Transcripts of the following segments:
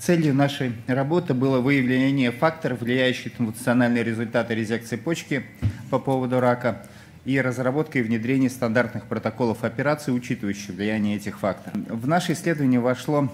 Целью нашей работы было выявление факторов, влияющих на функциональные результаты резекции почки по поводу рака, и разработка и внедрение стандартных протоколов операций, учитывающих влияние этих факторов. В наше исследование вошло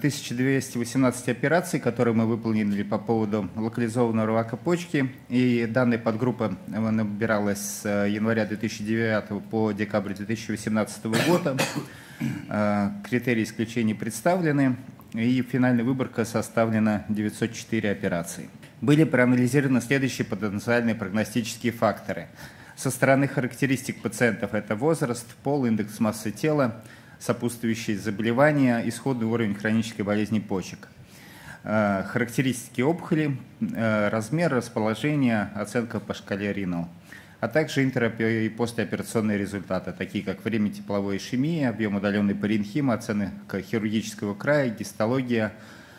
1218 операций, которые мы выполнили по поводу локализованного рака почки, и данная подгруппа набиралась с января 2009 по декабрь 2018 года. Критерии исключений представлены, и финальная выборка составлена 904 операции. Были проанализированы следующие потенциальные прогностические факторы. Со стороны характеристик пациентов это возраст, пол, индекс массы тела, сопутствующие заболевания, исходный уровень хронической болезни почек. Характеристики опухоли, размер, расположение, оценка по шкале Ринал, а также интер- и послеоперационные результаты, такие как время тепловой ишемии, объем удаленной паренхимы, оценка хирургического края, гистология,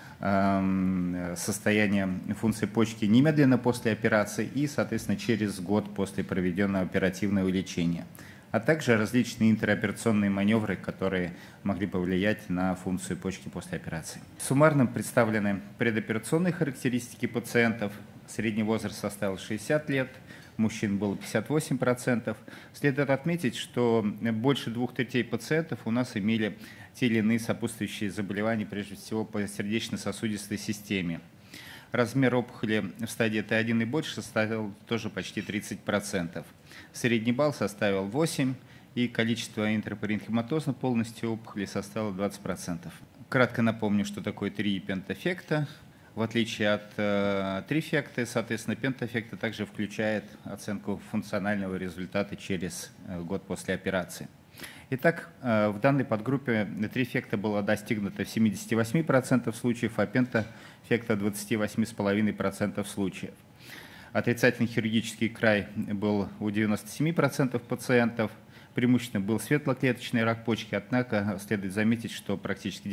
состояние функции почки немедленно после операции и, соответственно, через год после проведенного оперативного лечения, а также различные интероперационные маневры, которые могли повлиять на функцию почки после операции. Суммарно представлены предоперационные характеристики пациентов. Средний возраст составил 60 лет, мужчин было 58%. Следует отметить, что больше 2/3 пациентов у нас имели те или иные сопутствующие заболевания, прежде всего по сердечно-сосудистой системе. Размер опухоли в стадии Т1 и больше составил тоже почти 30%. Средний балл составил 8, и количество интрапаренхиматозной полностью опухоли составило 20%. Кратко напомню, что такое трипентафекта. В отличие от трифекты, соответственно, пентафекта также включает оценку функционального результата через год после операции. Итак, в данной подгруппе трифекта было достигнуто в 78% случаев, а пентафекта в 28,5% случаев. Отрицательный хирургический край был у 97% пациентов. Преимущественно был светлоклеточный рак почки, однако следует заметить, что практически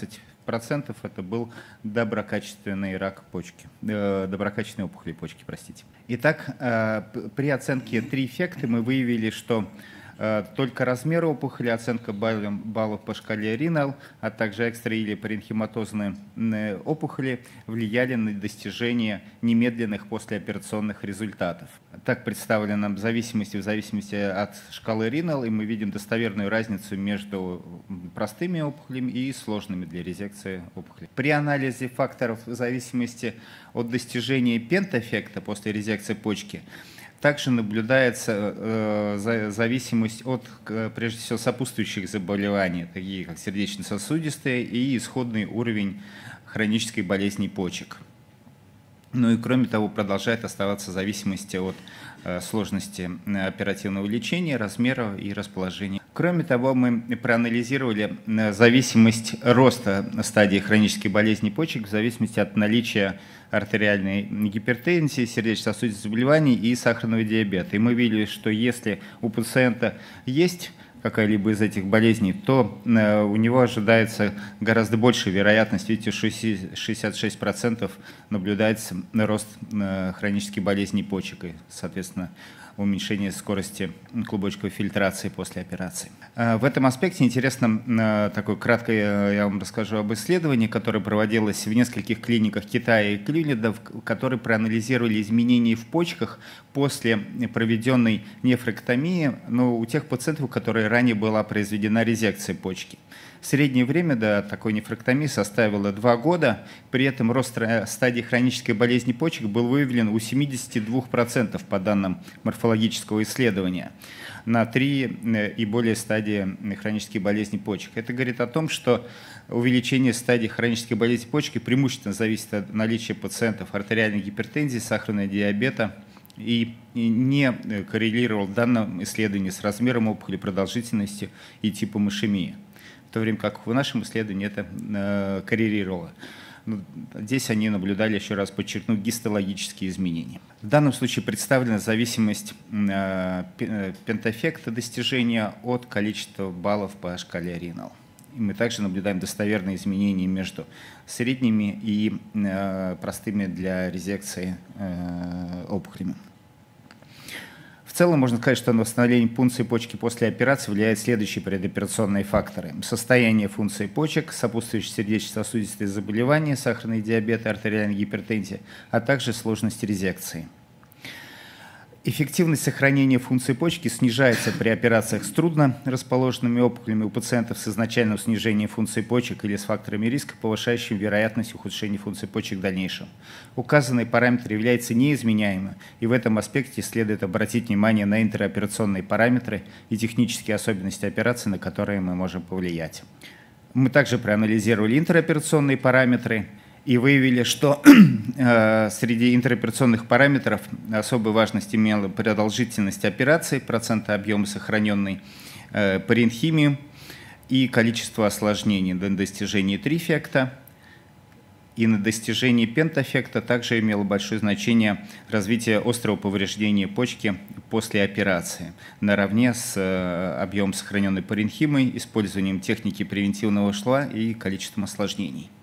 19% это был доброкачественный рак почки, доброкачественные опухоли почки, простите. Итак, при оценке трифекты мы выявили, что только размер опухоли, оценка баллов по шкале Ринал, а также экстра- или паренхиматозные опухоли влияли на достижение немедленных послеоперационных результатов. Так представлено в зависимости от шкалы Ринал, и мы видим достоверную разницу между простыми опухолями и сложными для резекции опухолей. При анализе факторов в зависимости от достижения пентафекта после резекции почки также наблюдается зависимость от, прежде всего, сопутствующих заболеваний, такие как сердечно-сосудистые и исходный уровень хронической болезни почек. Ну и кроме того, продолжает оставаться зависимость от сложности оперативного лечения, размера и расположения. Кроме того, мы проанализировали зависимость роста стадии хронической болезни почек в зависимости от наличия артериальной гипертензии, сердечно-сосудистых заболеваний и сахарного диабета. И мы видели, что если у пациента есть какая-либо из этих болезней, то у него ожидается гораздо большая вероятность, видите, 66% наблюдается рост хронической болезни почек и, соответственно, уменьшение скорости клубочковой фильтрации после операции. В этом аспекте интересно, такое краткое я вам расскажу об исследовании, которое проводилось в нескольких клиниках Китая и Клюнида, которые проанализировали изменения в почках после проведенной нефректомии, но у тех пациентов, у которых ранее была произведена резекция почки. Среднее время до такой нефректомии составило 2 года, при этом рост стадии хронической болезни почек был выявлен у 72% по данным морфологического исследования на 3 и более стадии хронической болезни почек. Это говорит о том, что увеличение стадии хронической болезни почки преимущественно зависит от наличия пациентов артериальной гипертензии, сахарного диабета, и не коррелировал в данном исследовании с размером опухоли, продолжительностью и типом ишемии, в то время как в нашем исследовании это коррелировало. Здесь они наблюдали, еще раз подчеркну, гистологические изменения. В данном случае представлена зависимость пентафекта достижения от количества баллов по шкале Ринал. И мы также наблюдаем достоверные изменения между средними и простыми для резекции опухолями. В целом можно сказать, что на восстановление функции почки после операции влияют следующие предоперационные факторы. Состояние функции почек, сопутствующие сердечно-сосудистые заболевания, сахарный диабет, артериальная гипертензия, а также сложность резекции. Эффективность сохранения функции почки снижается при операциях с трудно расположенными опухолями у пациентов с изначальным снижением функции почек или с факторами риска, повышающими вероятность ухудшения функции почек в дальнейшем. Указанный параметр является неизменяемым, и в этом аспекте следует обратить внимание на интероперационные параметры и технические особенности операции, на которые мы можем повлиять. Мы также проанализировали интероперационные параметры и выявили, что среди интероперационных параметров особой важность имела продолжительность операции, процент объема сохраненной паренхимии и количество осложнений на достижении трифекта. И на достижении пентафекта также имело большое значение развитие острого повреждения почки после операции, наравне с объемом сохраненной паренхимой, использованием техники превентивного шва и количеством осложнений.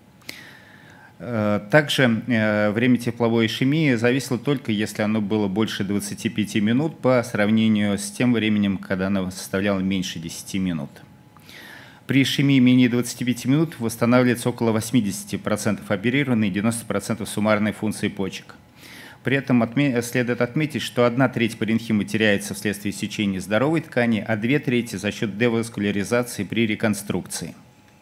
Также время тепловой ишемии зависело только, если оно было больше 25 минут по сравнению с тем временем, когда оно составляло меньше 10 минут. При ишемии менее 25 минут восстанавливается около 80% оперированной и 90% суммарной функции почек. При этом следует отметить, что 1/3 паренхимы теряется вследствие сечения здоровой ткани, а 2/3 за счет деваскуляризации при реконструкции.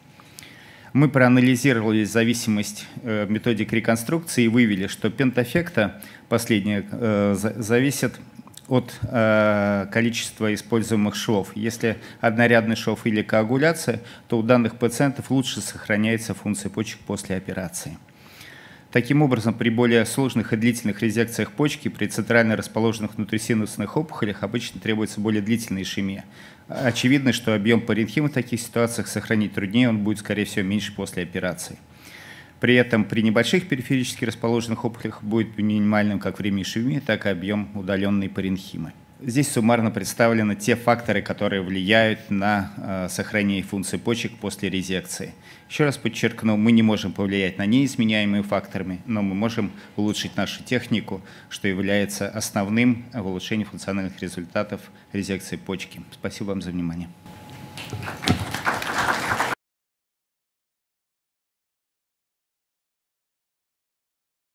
Мы проанализировали зависимость методик реконструкции и выявили, что пентафекта, последняя, зависит от количества используемых швов. Если однорядный шов или коагуляция, то у данных пациентов лучше сохраняется функция почек после операции. Таким образом, при более сложных и длительных резекциях почки, при центрально расположенных внутрисинусных опухолях обычно требуется более длительная ишемия. Очевидно, что объем паренхимы в таких ситуациях сохранить труднее, он будет, скорее всего, меньше после операции. При этом при небольших периферически расположенных опухолях будет минимальным как время ишемии, так и объем удаленной паренхимы. Здесь суммарно представлены те факторы, которые влияют на сохранение функции почек после резекции. Еще раз подчеркну, мы не можем повлиять на неизменяемые факторы, но мы можем улучшить нашу технику, что является основным в улучшении функциональных результатов резекции почки. Спасибо вам за внимание.